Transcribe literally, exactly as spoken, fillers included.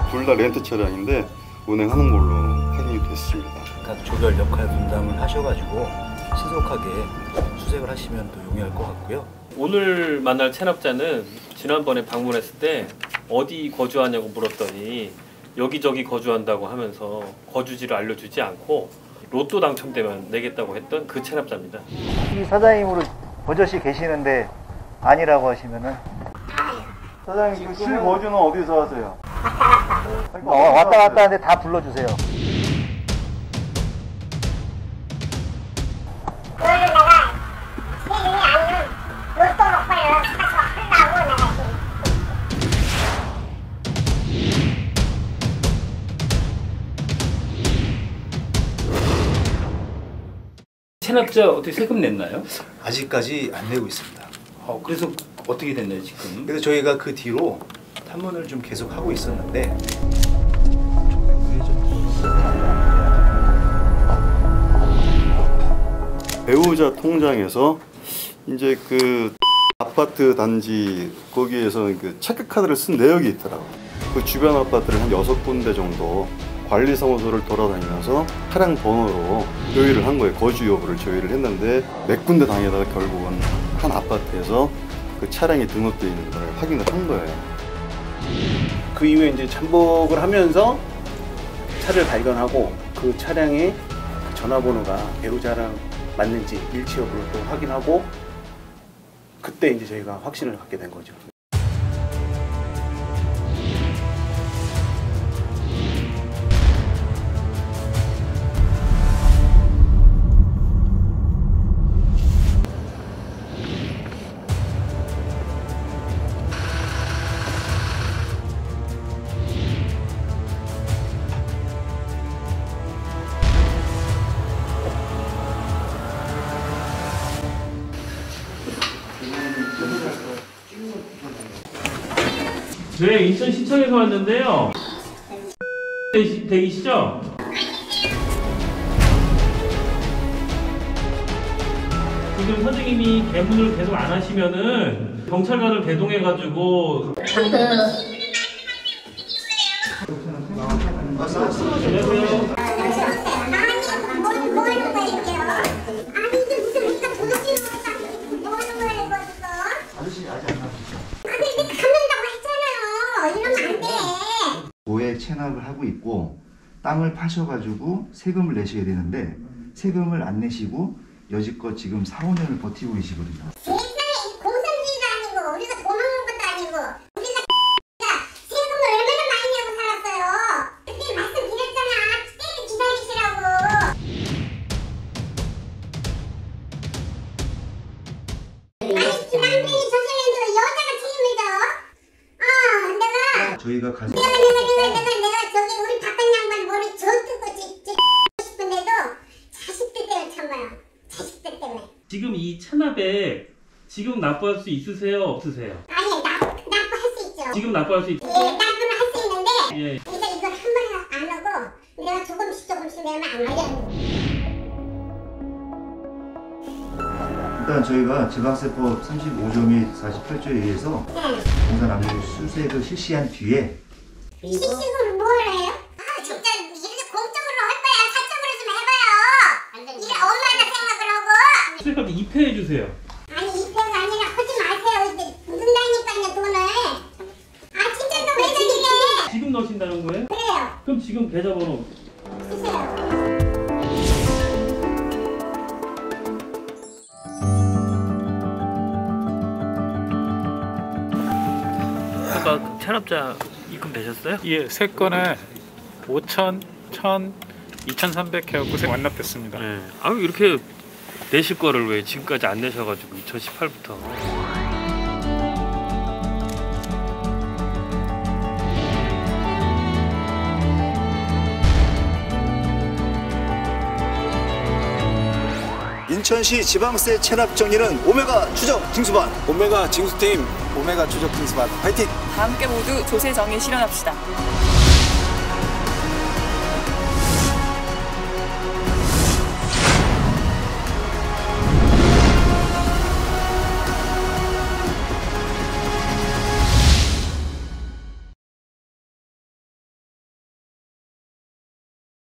둘 다 렌트 차량인데 운행하는 걸로 확인이 됐습니다. 각 조별 역할 분담을 하셔가지고 신속하게 수색을 하시면 더 용이할 것 같고요. 오늘 만날 체납자는 지난번에 방문했을 때 어디 거주하냐고 물었더니 여기저기 거주한다고 하면서 거주지를 알려주지 않고 로또 당첨되면 내겠다고 했던 그 체납자입니다. 이 사장님으로 버젓이 계시는데 아니라고 하시면은 사장님, 그 실거주는 어디서 하세요? 어, 왔다 갔다 하는데 다 불러주세요. 체납자 어떻게 세금 냈나요? 아직까지 안 내고 있습니다. 어, 그래서 어떻게 됐나요 지금? 그래서 저희가 그 뒤로 탐문을 좀 계속 하고 있었는데 배우자 통장에서 이제 그 아파트 단지 거기에서 그 체크카드를 쓴 내역이 있더라고요. 그 주변 아파트를 한 여섯 군데 정도 관리사무소를 돌아다니면서 차량 번호로 조회를 한 거예요. 거주 여부를 조회를 했는데 몇 군데 다니다가 결국은 한 아파트에서 그 차량이 등록되어 있는 걸 확인을 한 거예요. 그 이후에 이제 잠복을 하면서 차를 발견하고 그 차량의 전화번호가 배우자랑 맞는지 일치 여부를 또 확인하고 그때 이제 저희가 확신을 갖게 된 거죠. 네, 인천 시청에서 왔는데요. 대기시죠? 지금 선생님이 개문을 계속 안 하시면은 경찰관을 대동해가지고 안녕하세요. 고액 체납을 하고 있고 땅을 파셔가지고 세금을 내셔야 되는데 세금을 안 내시고 여지껏 지금 사, 오 년을 버티고 계시거든요. 세상에 공산주의도 아니고 우리가 도망간 것도 아니고 우리가 세금을 얼마나 많이 내고 살았어요. 그때 말씀드렸잖아. 때를 기다리시라고. 아니 남편이 저질렀는데 여자가 책임을 져? 어 내가 저희가 가서 내가 내가 내가 내가 내가 저기 우리 바깥 양반 머리 저 뜯고 지 싶은데도 자식들 때문에 참아요. 자식들 때문에. 지금 이 체납에 지금 납부할 수 있으세요? 없으세요? 아니 납 납부할 수 있죠. 지금 납부할 수 있... 예, 납부는 할 수 있는데 예. 일단 이걸 한 번에 안 하고 내가 조금씩 조금씩 내면 안 말려. 일단 저희가 지방세법 삼십오 조 및 사십팔 조에 의해서 공사납부 수색을 실시한 뒤에 시식으로 뭘 해요? 아 진짜 이렇게 공적으로 할 거야. 사적으로 좀 해봐요. 이래 엄마나 생각을 하고. 수색하게 입회해 주세요. 아니 입회가 아니라 하지 마세요. 이제 묻는다니까요 돈을. 아 진짜 너 왜 저리래? 지금 넣으신다는 거예요? 그래요. 그럼 지금 계좌번호 주세요. 아까 체납자 입금 되셨어요? 예, 세 건에 오천, 천, 이천삼백 해갖고 완납됐습니다. 네. 아 이렇게 내실 거를 왜 지금까지 안 내셔가지고 이천십팔부터 인천시 지방세 체납 정리는 오메가 추적 징수반, 오메가 징수팀, 오메가 추적 징수반 파이팅! 다 함께 모두 조세 정의 실현합시다.